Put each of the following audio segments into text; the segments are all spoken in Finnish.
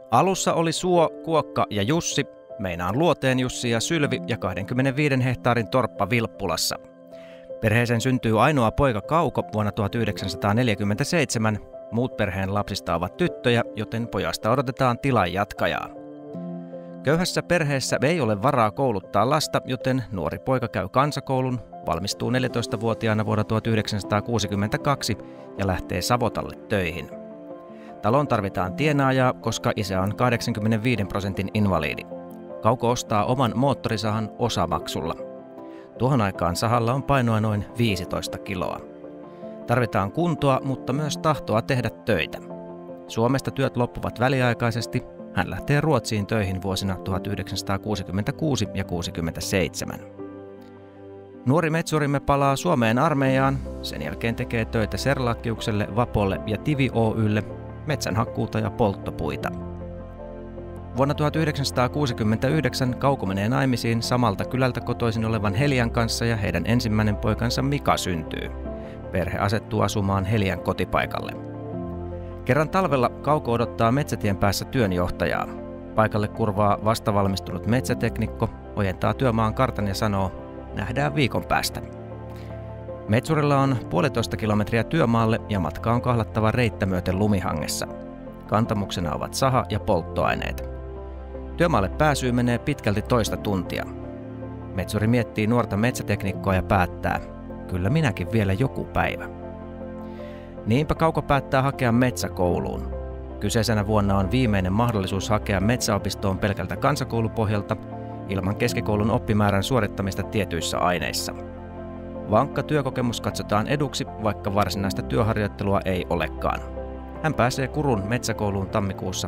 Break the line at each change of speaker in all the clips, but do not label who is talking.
Alussa oli Suo, Kuokka ja Jussi, meinaan Luoteen Jussi ja Sylvi ja 25 hehtaarin torppa Vilppulassa. Perheeseen syntyy ainoa poika Kauko vuonna 1947. Muut perheen lapsista ovat tyttöjä, joten pojasta odotetaan tilan jatkajaa. Köyhässä perheessä ei ole varaa kouluttaa lasta, joten nuori poika käy kansakoulun, valmistuu 14-vuotiaana vuonna 1962 ja lähtee Savotalle töihin. Taloon tarvitaan tienaajaa, koska isä on 85% invalidi. Kauko ostaa oman moottorisahan osamaksulla. Tuohon aikaan sahalla on painoa noin 15 kiloa. Tarvitaan kuntoa, mutta myös tahtoa tehdä töitä. Suomesta työt loppuvat väliaikaisesti. Hän lähtee Ruotsiin töihin vuosina 1966 ja 1967. Nuori metsurimme palaa Suomeen armeijaan. Sen jälkeen tekee töitä Serlakkiukselle, Vapolle ja Tivi Oy:lle, metsänhakkuuta ja polttopuita. Vuonna 1969 Kauko menee naimisiin samalta kylältä kotoisin olevan Helian kanssa ja heidän ensimmäinen poikansa Mika syntyy. Perhe asettuu asumaan Helian kotipaikalle. Kerran talvella Kauko odottaa metsätien päässä työnjohtajaa. Paikalle kurvaa vastavalmistunut metsäteknikko, ojentaa työmaan kartan ja sanoo, nähdään viikon päästä. Metsurilla on 1,5 kilometriä työmaalle ja matka on kahlattava reittä myöten lumihangessa. Kantamuksena ovat saha ja polttoaineet. Työmaalle pääsyy menee pitkälti toista tuntia. Metsuri miettii nuorta metsäteknikkoa ja päättää, kyllä minäkin vielä joku päivä. Niinpä Kauko päättää hakea metsäkouluun. Kyseisenä vuonna on viimeinen mahdollisuus hakea metsäopistoon pelkältä kansakoulupohjalta ilman keskikoulun oppimäärän suorittamista tietyissä aineissa. Vankka työkokemus katsotaan eduksi, vaikka varsinaista työharjoittelua ei olekaan. Hän pääsee Kurun metsäkouluun tammikuussa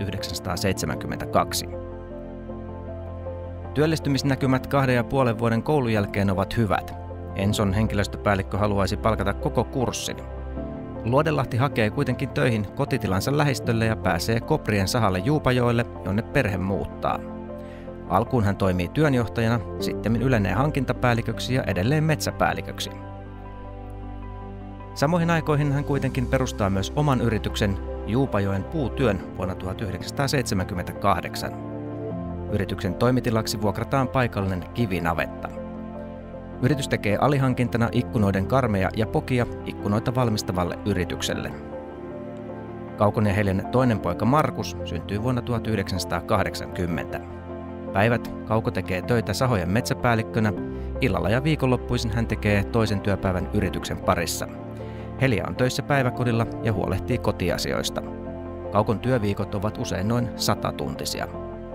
1972. Työllistymisnäkymät 2,5 vuoden koulun jälkeen ovat hyvät. Enson henkilöstöpäällikkö haluaisi palkata koko kurssin. Luodelahti hakee kuitenkin töihin kotitilansa lähistölle ja pääsee Koprien sahalle Juupajoelle, jonne perhe muuttaa. Alkuun hän toimii työnjohtajana, sittemmin ylenee hankintapäälliköksi ja edelleen metsäpäälliköksi. Samoihin aikoihin hän kuitenkin perustaa myös oman yrityksen Juupajoen puutyön vuonna 1978. Yrityksen toimitilaksi vuokrataan paikallinen kivinavetta. Yritys tekee alihankintana ikkunoiden karmeja ja pokia ikkunoita valmistavalle yritykselle. Kaukon ja Helian toinen poika Markus syntyy vuonna 1980. Päivät Kauko tekee töitä sahojen metsäpäällikkönä, illalla ja viikonloppuisin hän tekee toisen työpäivän yrityksen parissa. Helia on töissä päiväkodilla ja huolehtii kotiasioista. Kaukon työviikot ovat usein noin 100-tuntisia.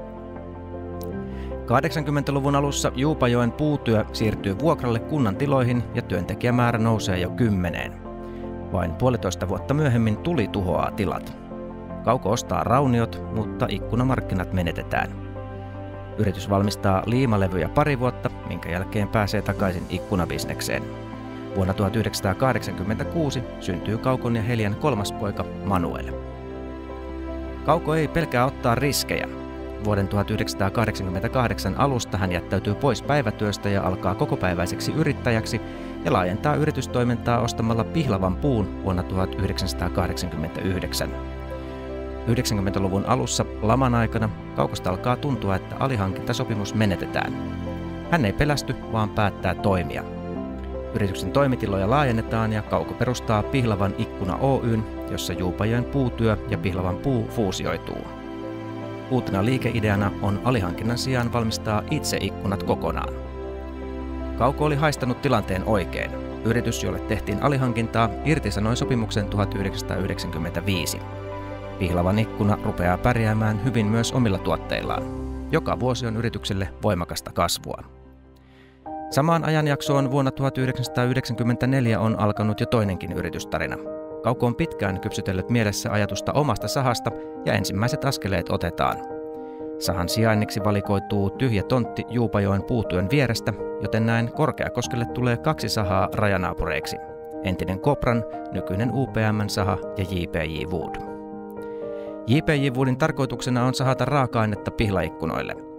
80-luvun alussa Juupajoen puutyö siirtyy vuokralle kunnan tiloihin ja työntekijämäärä nousee jo 10. Vain 1,5 vuotta myöhemmin tuli tuhoaa tilat. Kauko ostaa rauniot, mutta ikkunamarkkinat menetetään. Yritys valmistaa liimalevyjä pari vuotta, minkä jälkeen pääsee takaisin ikkunabisnekseen. Vuonna 1986 syntyy Kaukon ja Helian kolmas poika Manuel. Kauko ei pelkää ottaa riskejä. Vuoden 1988 alusta hän jättäytyy pois päivätyöstä ja alkaa kokopäiväiseksi yrittäjäksi ja laajentaa yritystoimintaa ostamalla pihlavan puun vuonna 1989. 90-luvun alussa laman aikana Kaukosta alkaa tuntua, että alihankintasopimus menetetään. Hän ei pelästy, vaan päättää toimia. Yrityksen toimitiloja laajennetaan ja Kauko perustaa Pihlavan ikkuna Oyn, jossa Juupajoen puutyö ja Pihlavan puu fuusioituu. Uutena liikeideana on alihankinnan sijaan valmistaa itse ikkunat kokonaan. Kauko oli haistanut tilanteen oikein. Yritys, jolle tehtiin alihankintaa, irtisanoi sopimuksen 1995. Pihlavan ikkuna rupeaa pärjäämään hyvin myös omilla tuotteillaan. Joka vuosi on yritykselle voimakasta kasvua. Samaan ajanjaksoon vuonna 1994 on alkanut jo toinenkin yritystarina. Kauko on pitkään kypsytellyt mielessä ajatusta omasta sahasta ja ensimmäiset askeleet otetaan. Sahan sijainniksi valikoituu tyhjä tontti Juupajoen puutyön vierestä, joten näin Korkeakoskelle tulee 2 sahaa rajanaapureiksi. Entinen Kopran, nykyinen UPM:n saha ja J.P.J. Wood. J.P.J. Woodin tarkoituksena on sahata raaka-ainetta pihlaikkunoille.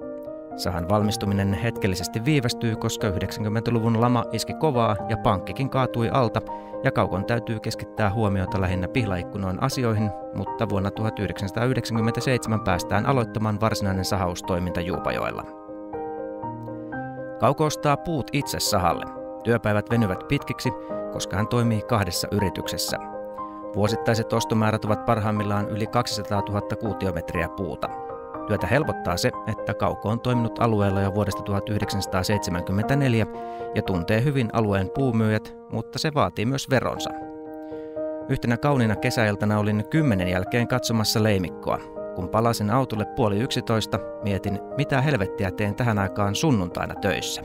Sahan valmistuminen hetkellisesti viivästyy, koska 90-luvun lama iski kovaa ja pankkikin kaatui alta, ja Kaukon täytyy keskittää huomiota lähinnä pihlaikkunoin asioihin, mutta vuonna 1997 päästään aloittamaan varsinainen sahaustoiminta Juupajoella. Kauko ostaa puut itse sahalle. Työpäivät venyvät pitkiksi, koska hän toimii 2 yrityksessä. Vuosittaiset ostomäärät ovat parhaimmillaan yli 200 000 kuutiometriä puuta. Työtä helpottaa se, että Kauko on toiminut alueella jo vuodesta 1974 ja tuntee hyvin alueen puumyyjät, mutta se vaatii myös veronsa. Yhtenä kauniina kesäiltana olin 10 jälkeen katsomassa leimikkoa. Kun palasin autolle 10:30, mietin, mitä helvettiä teen tähän aikaan sunnuntaina töissä.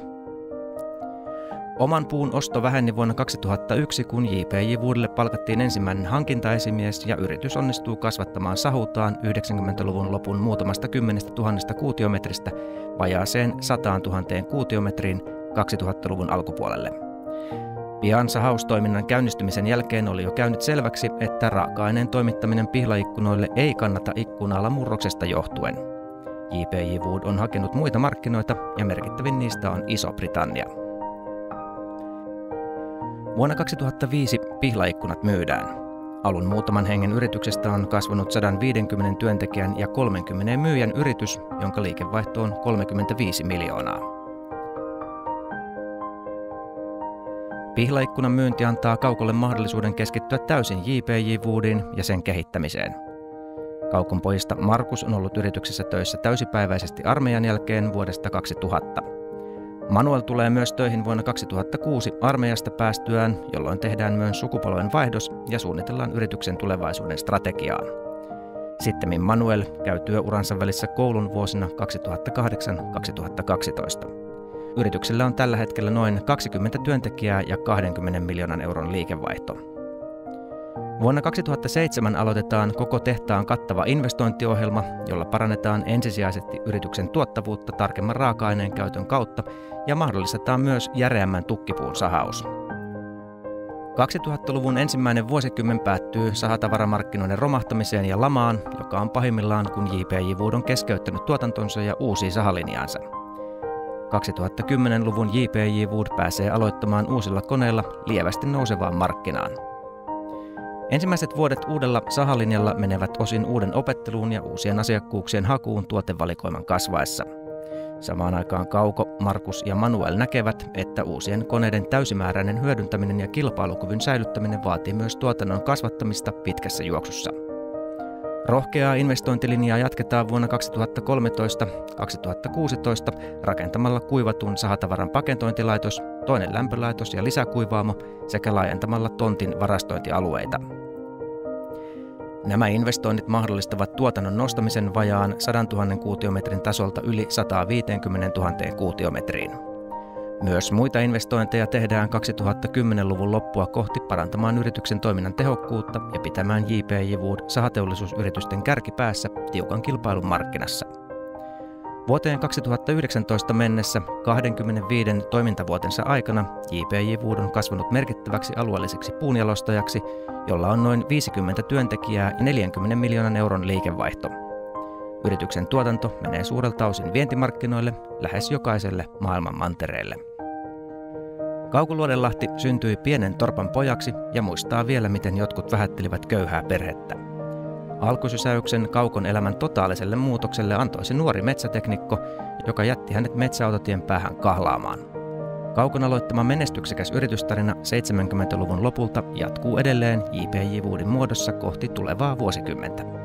Oman puun osto väheni vuonna 2001, kun J.P.J. Woodille palkattiin ensimmäinen hankintaesimies ja yritys onnistuu kasvattamaan sahutaan 90-luvun lopun muutamasta 10 000 kuutiometristä vajaaseen 100 000 kuutiometriin 2000-luvun alkupuolelle. Pian sahaustoiminnan käynnistymisen jälkeen oli jo käynyt selväksi, että raaka-aineen toimittaminen pihlaikkunoille ei kannata ikkunalla murroksesta johtuen. J.P.J. Wood on hakenut muita markkinoita ja merkittävin niistä on Iso-Britannia. Vuonna 2005 pihlaikkunat myydään. Alun muutaman hengen yrityksestä on kasvanut 150 työntekijän ja 30 myyjän yritys, jonka liikevaihto on 35 miljoonaa. Pihlaikkunan myynti antaa Kaukolle mahdollisuuden keskittyä täysin J.P.J. Woodiin ja sen kehittämiseen. Kaukon pojista Markus on ollut yrityksessä töissä täysipäiväisesti armeijan jälkeen vuodesta 2000. Manuel tulee myös töihin vuonna 2006 armeijasta päästyään, jolloin tehdään myös sukupolven vaihdos ja suunnitellaan yrityksen tulevaisuuden strategiaan. Sittemmin Manuel käy työuransa välissä koulun vuosina 2008-2012. Yrityksellä on tällä hetkellä noin 20 työntekijää ja 20 miljoonan euron liikevaihto. Vuonna 2007 aloitetaan koko tehtaan kattava investointiohjelma, jolla parannetaan ensisijaisesti yrityksen tuottavuutta tarkemman raaka-aineen käytön kautta ja mahdollistetaan myös järeämmän tukkipuun sahaus. 2000-luvun ensimmäinen vuosikymmen päättyy sahatavaramarkkinoiden romahtamiseen ja lamaan, joka on pahimmillaan, kun J.P.J. Wood on keskeyttänyt tuotantonsa ja uusii sahalinjaansa. 2010-luvun J.P.J. Wood pääsee aloittamaan uusilla koneilla lievästi nousevaan markkinaan. Ensimmäiset vuodet uudella sahalinjalla menevät osin uuden opetteluun ja uusien asiakkuuksien hakuun tuotevalikoiman kasvaessa. Samaan aikaan Kauko, Markus ja Manuel näkevät, että uusien koneiden täysimääräinen hyödyntäminen ja kilpailukyvyn säilyttäminen vaatii myös tuotannon kasvattamista pitkässä juoksussa. Rohkeaa investointilinjaa jatketaan vuonna 2013-2016 rakentamalla kuivatun sahatavaran pakentointilaitos, toinen lämpölaitos ja lisäkuivaamo sekä laajentamalla tontin varastointialueita. Nämä investoinnit mahdollistavat tuotannon nostamisen vajaan 100 000 kuutiometrin tasolta yli 150 000 kuutiometriin. Myös muita investointeja tehdään 2010-luvun loppua kohti parantamaan yrityksen toiminnan tehokkuutta ja pitämään J.P.J. Wood sahateollisuusyritysten kärkipäässä tiukan kilpailun markkinassa. Vuoteen 2019 mennessä 25 toimintavuotensa aikana J.P.J. Wood on kasvanut merkittäväksi alueelliseksi puunjalostajaksi, jolla on noin 50 työntekijää ja 40 miljoonan euron liikevaihto. Yrityksen tuotanto menee suurelta osin vientimarkkinoille lähes jokaiselle maailman mantereelle. Kauko Luodenlahti syntyi pienen torpan pojaksi ja muistaa vielä, miten jotkut vähättelivät köyhää perhettä. Alkusysäyksen Kaukon elämän totaaliselle muutokselle antoi se nuori metsäteknikko, joka jätti hänet metsäautotien päähän kahlaamaan. Kaukon aloittama menestyksekäs yritystarina 70-luvun lopulta jatkuu edelleen J.P.J. Woodin muodossa kohti tulevaa vuosikymmentä.